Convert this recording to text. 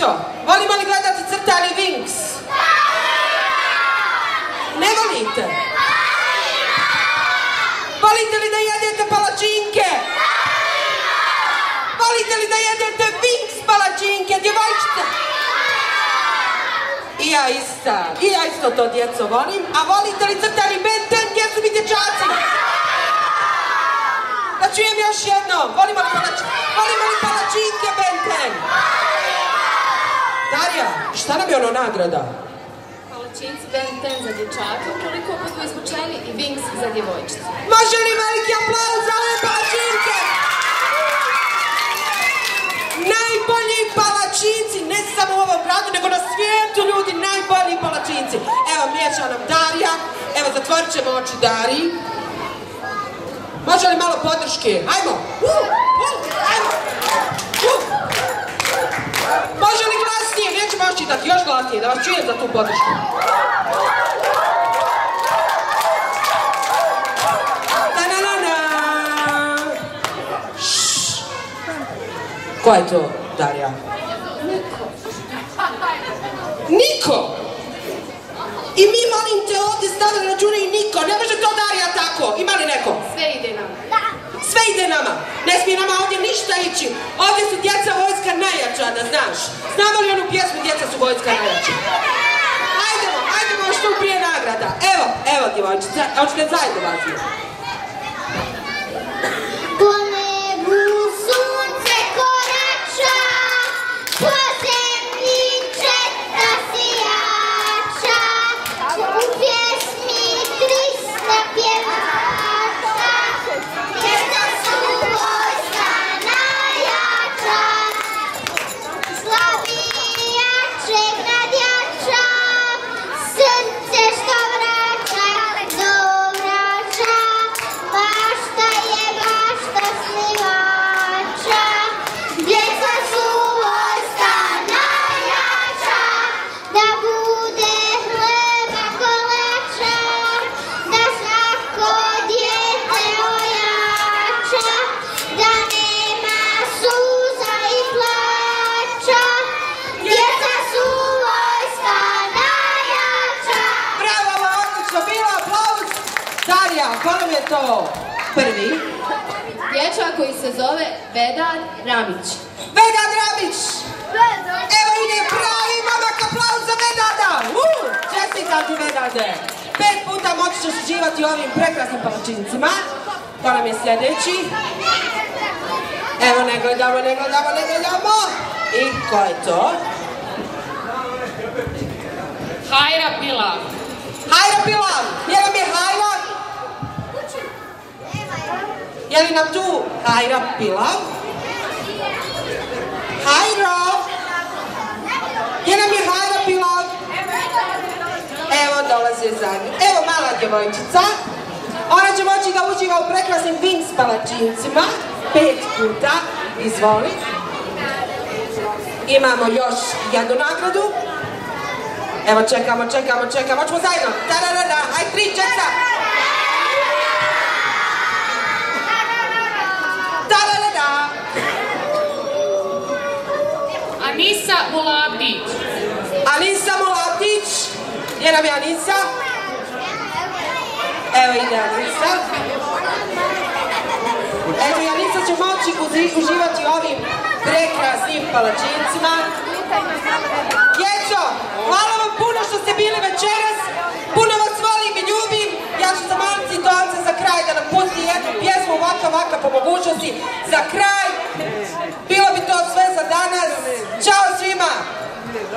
volimo li gledati crtani Winx? Ne volite? Volite li da jedete palačinke? Volite li da jedete Winx palačinke, djevojčice? I ja isto to, djeco, volim. A volite li crtani Ben 10, gdje su mi dječaci? Da čujem još jednom, volimo li palačinke Ben 10? Darija, šta nam je ono nagrada? Palačinci Ben 10 za dječake, ukoliko budu izvučeni, i Winx za djevojčice. Može li veliki aplauz za ove palačinke? Najbolji palačinci, ne samo u ovom gradu, nego na svijetu, ljudi, najbolji palačinci. Evo, miješa nam Darija, evo, zatvorit ćemo oči Dariji. Može li malo podrške? Ajmo! Ajmo! Može li glasnije? Nećemo još čitati, još glasnije, da vas čujem za tu podršku. Ko je to, Darija? Niko! I mi, molim te, ovdje stavili račune i niko. Ne može to, Darija, tako. Ima li neko? Sve ide nama. Sve ide nama. Ne smije nama ovdje ništa ići. Ovdje su djeca vojska najjača, da znaš. Znamo li onu pjesmu Djeca su vojska najjača? Ajdemo što prije nagrada. Evo djevojčice, hoćete zajedno vas. Ko nam je to prvi? Dječak koji se zove Vedad Ramić. Vedad Ramić! Evo ide pravi momak, aplauz za Vedada! Čestitam ti, Vedade! 5 puta moći ćeš uživati ovim prekrasnim palačincima. To nam je sljedeći. Evo, ne gledamo. I ko je to? Hajra Pilav. Hajra Pilav! Je nam je Hajra? Je li nam tu Hajra Pilav? Hajro! Je nam je Hajra Pilav? Evo dolaze zadnji. Evo mala djevojčica. Ona će moći da uživa u prekrasnim Winx palačincima. 5 puta. Izvoli. Imamo još jednu nagradu. Evo čekamo. Hoćemo zajedno. Aj 3, 4. Anisa Mulabdić. Anisa Mulabdić. Gdje nam je Anisa? Evo ide Anisa. Eto i Anisa će moći uživati ovim prekrasnim palačincima. Djeco, hvala vam puno što ste bili večeras. Puno vas volim i ljubim. Ja ću zamoliti Tonca za kraj da nam pusti jednu pjesmu ovako po mogućnosti. Za kraj.